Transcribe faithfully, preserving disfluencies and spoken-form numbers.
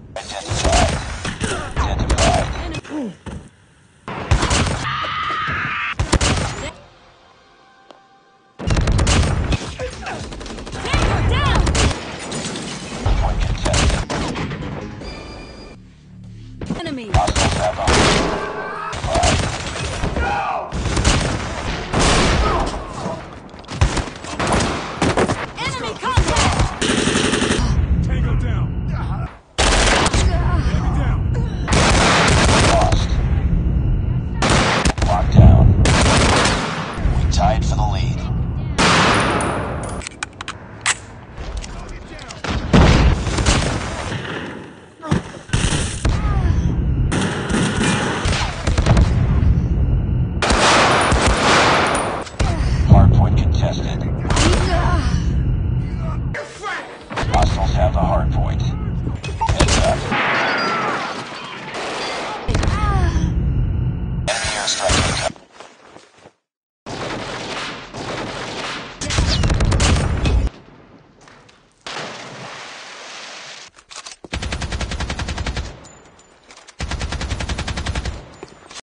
Identified. Identified. Point contested. Enemy. Hostiles have a Enemy contact. Tango down. Enemy down. lost. Locked down. We tied for the lead. Hardpoint contested. Hostiles have the hardpoint.